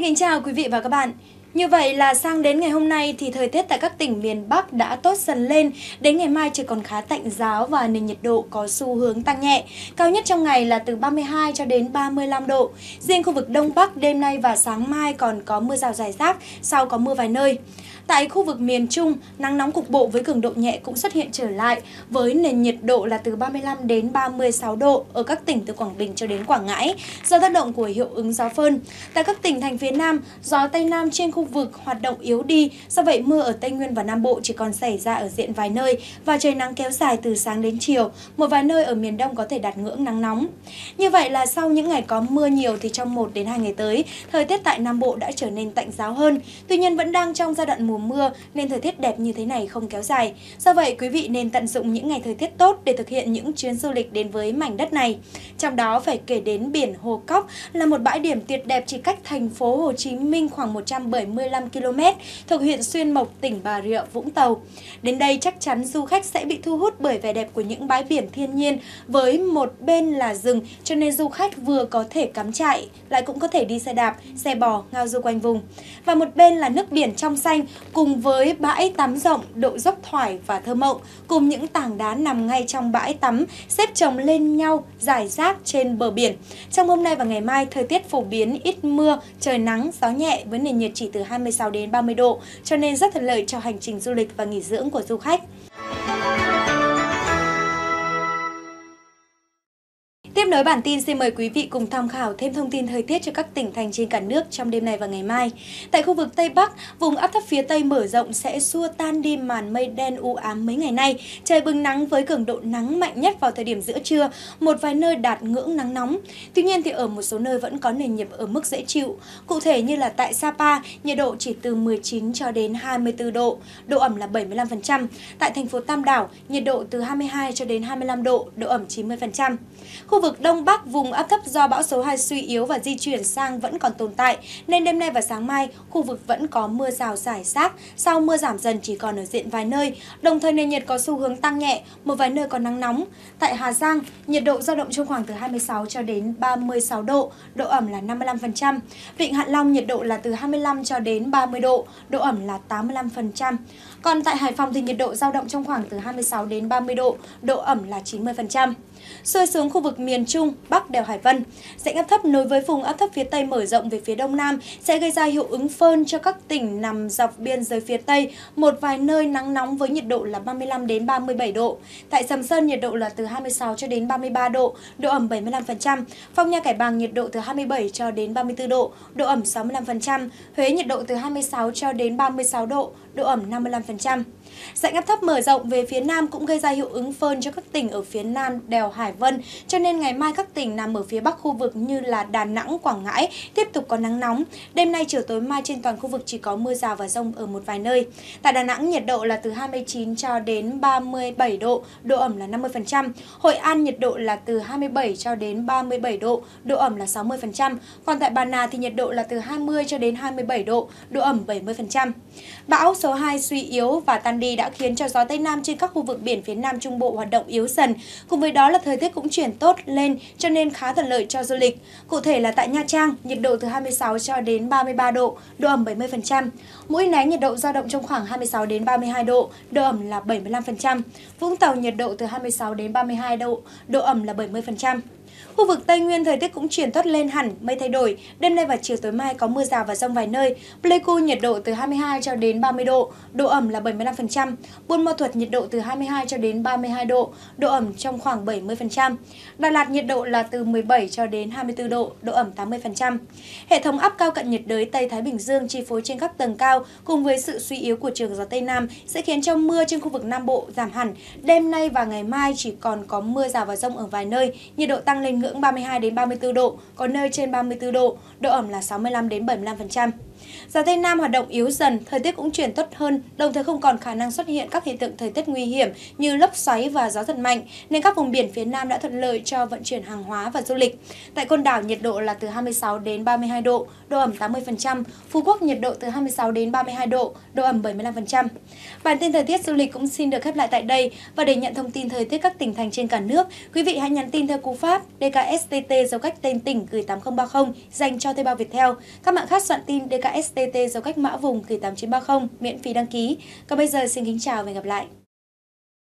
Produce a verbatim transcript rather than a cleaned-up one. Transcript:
kính chào quý vị và các bạn. Như vậy là sang đến ngày hôm nay thì thời tiết tại các tỉnh miền Bắc đã tốt dần lên. Đến ngày mai trời còn khá tạnh ráo và nền nhiệt độ có xu hướng tăng nhẹ. Cao nhất trong ngày là từ ba mươi hai cho đến ba mươi lăm độ. Riêng khu vực Đông Bắc đêm nay và sáng mai còn có mưa rào rải rác, sau có mưa vài nơi. Tại khu vực miền Trung, nắng nóng cục bộ với cường độ nhẹ cũng xuất hiện trở lại với nền nhiệt độ là từ ba mươi lăm đến ba mươi sáu độ ở các tỉnh từ Quảng Bình cho đến Quảng Ngãi do tác động của hiệu ứng gió phơn. Tại các tỉnh thành phía Nam, gió Tây Nam trên khu vực hoạt động yếu đi, do vậy mưa ở Tây Nguyên và Nam Bộ chỉ còn xảy ra ở diện vài nơi và trời nắng kéo dài từ sáng đến chiều. Một vài nơi ở miền Đông có thể đạt ngưỡng nắng nóng. Như vậy là sau những ngày có mưa nhiều thì trong một đến hai ngày tới, thời tiết tại Nam Bộ đã trở nên tạnh ráo hơn. Tuy nhiên vẫn đang trong giai đoạn mùa mưa nên thời tiết đẹp như thế này không kéo dài. Do vậy quý vị nên tận dụng những ngày thời tiết tốt để thực hiện những chuyến du lịch đến với mảnh đất này. Trong đó phải kể đến biển Hồ Cóc là một bãi điểm tuyệt đẹp chỉ cách thành phố Hồ Chí Minh khoảng một trăm bảy mươi lăm ki lô mét thuộc huyện Xuyên Mộc, tỉnh Bà Rịa Vũng Tàu. Đến đây chắc chắn du khách sẽ bị thu hút bởi vẻ đẹp của những bãi biển thiên nhiên với một bên là rừng, cho nên du khách vừa có thể cắm trại lại cũng có thể đi xe đạp, xe bò ngao du quanh vùng. Và một bên là nước biển trong xanh cùng với bãi tắm rộng, độ dốc thoải và thơ mộng, cùng những tảng đá nằm ngay trong bãi tắm xếp chồng lên nhau rải rác trên bờ biển. Trong hôm nay và ngày mai, thời tiết phổ biến ít mưa, trời nắng, gió nhẹ với nền nhiệt chỉ từ hai mươi sáu đến ba mươi độ, cho nên rất thuận lợi cho hành trình du lịch và nghỉ dưỡng của du khách. Tiếp nối bản tin, xin mời quý vị cùng tham khảo thêm thông tin thời tiết cho các tỉnh thành trên cả nước trong đêm nay và ngày mai. Tại khu vực Tây Bắc, vùng áp thấp phía Tây mở rộng sẽ xua tan đi màn mây đen u ám mấy ngày nay. Trời bừng nắng với cường độ nắng mạnh nhất vào thời điểm giữa trưa, một vài nơi đạt ngưỡng nắng nóng. Tuy nhiên thì ở một số nơi vẫn có nền nhiệt ở mức dễ chịu. Cụ thể như là tại Sapa, nhiệt độ chỉ từ mười chín cho đến hai mươi tư độ, độ ẩm là bảy mươi lăm phần trăm. Tại thành phố Tam Đảo, nhiệt độ từ hai mươi hai cho đến hai mươi lăm độ, độ ẩm chín mươi phần trăm. Khu vực Đông Bắc, vùng áp thấp do bão số hai suy yếu và di chuyển sang vẫn còn tồn tại, nên đêm nay và sáng mai, khu vực vẫn có mưa rào rải rác, sau mưa giảm dần chỉ còn ở diện vài nơi, đồng thời nền nhiệt có xu hướng tăng nhẹ, một vài nơi có nắng nóng. Tại Hà Giang, nhiệt độ dao động trong khoảng từ hai mươi sáu cho đến ba mươi sáu độ, độ ẩm là năm mươi lăm phần trăm. Vịnh Hạ Long nhiệt độ là từ hai mươi lăm cho đến ba mươi độ, độ ẩm là tám mươi lăm phần trăm. Còn tại Hải Phòng thì nhiệt độ dao động trong khoảng từ hai mươi sáu đến ba mươi độ, độ ẩm là chín mươi phần trăm. Xuôi xuống khu vực miền Trung, Bắc đèo Hải Vân, rãnh áp thấp nối với vùng áp thấp phía Tây mở rộng về phía Đông Nam sẽ gây ra hiệu ứng phơn cho các tỉnh nằm dọc biên giới phía Tây, một vài nơi nắng nóng với nhiệt độ là ba mươi lăm đến ba mươi bảy độ. Tại Sầm Sơn nhiệt độ là từ hai mươi sáu cho đến ba mươi ba độ, độ ẩm bảy mươi lăm phần trăm. Phong Nha Kẻ Bàng nhiệt độ từ hai mươi bảy cho đến ba mươi tư độ, độ ẩm sáu mươi lăm phần trăm. Huế nhiệt độ từ hai mươi sáu cho đến ba mươi sáu độ, độ ẩm năm mươi lăm phần trăm. Rãnh áp thấp mở rộng về phía Nam cũng gây ra hiệu ứng phơn cho các tỉnh ở phía Nam đèo Hải Vân, cho nên ngày mai các tỉnh nằm ở phía Bắc khu vực như là Đà Nẵng, Quảng Ngãi tiếp tục có nắng nóng. Đêm nay chiều tối mai trên toàn khu vực chỉ có mưa rào và dông ở một vài nơi. Tại Đà Nẵng nhiệt độ là từ hai mươi chín cho đến ba mươi bảy độ, độ ẩm là năm mươi phần trăm. Hội An nhiệt độ là từ hai mươi bảy cho đến ba mươi bảy độ, độ ẩm là sáu mươi phần trăm. Còn tại Bà Nà thì nhiệt độ là từ hai mươi cho đến hai mươi bảy độ, độ ẩm bảy mươi phần trăm. Bão số hai suy yếu và tan đi đã khiến cho gió Tây Nam trên các khu vực biển phía Nam Trung Bộ hoạt động yếu dần. Cùng với đó là thời tiết cũng chuyển tốt lên cho nên khá thuận lợi cho du lịch. Cụ thể là tại Nha Trang, nhiệt độ từ hai mươi sáu cho đến ba mươi ba độ, độ ẩm bảy mươi phần trăm. Mũi Né nhiệt độ dao động trong khoảng hai mươi sáu đến ba mươi hai độ, độ ẩm là bảy mươi lăm phần trăm. Vũng Tàu nhiệt độ từ hai mươi sáu đến ba mươi hai độ, độ ẩm là bảy mươi phần trăm. Khu vực Tây Nguyên thời tiết cũng chuyển tốt lên hẳn, mây thay đổi. Đêm nay và chiều tối mai có mưa rào và dông vài nơi. Pleiku nhiệt độ từ hai mươi hai cho đến ba mươi độ, độ ẩm là bảy mươi lăm phần trăm. Buôn Ma Thuột nhiệt độ từ hai mươi hai cho đến ba mươi hai độ, độ ẩm trong khoảng bảy mươi phần trăm. Đà Lạt nhiệt độ là từ mười bảy cho đến hai mươi tư độ, độ ẩm tám mươi phần trăm. Hệ thống áp cao cận nhiệt đới Tây Thái Bình Dương chi phối trên các tầng cao cùng với sự suy yếu của trường gió Tây Nam sẽ khiến cho mưa trên khu vực Nam Bộ giảm hẳn. Đêm nay và ngày mai chỉ còn có mưa rào và dông ở vài nơi, nhiệt độ tăng lên ngưỡng ba mươi hai đến ba mươi tư độ, có nơi trên ba mươi tư độ, độ ẩm là sáu mươi lăm đến bảy mươi lăm phần trăm. Gió Tây Nam hoạt động yếu dần, thời tiết cũng chuyển tốt hơn, đồng thời không còn khả năng xuất hiện các hiện tượng thời tiết nguy hiểm như lốc xoáy và gió giật mạnh, nên các vùng biển phía Nam đã thuận lợi cho vận chuyển hàng hóa và du lịch. Tại Côn Đảo nhiệt độ là từ hai mươi sáu đến ba mươi hai độ, độ ẩm tám mươi phần trăm, Phú Quốc nhiệt độ từ hai mươi sáu đến ba mươi hai độ, độ ẩm bảy mươi lăm phần trăm. Bản tin thời tiết du lịch cũng xin được khép lại tại đây, và để nhận thông tin thời tiết các tỉnh thành trên cả nước, quý vị hãy nhắn tin theo cú pháp đê ca ét tê tê dấu cách tên tỉnh gửi tám không ba không dành cho Thuê bao Viettel. Các mạng khác soạn tin đê ca ét tê tê dấu cách mã vùng gửi tám chín ba không miễn phí đăng ký. Còn bây giờ xin kính chào và hẹn gặp lại.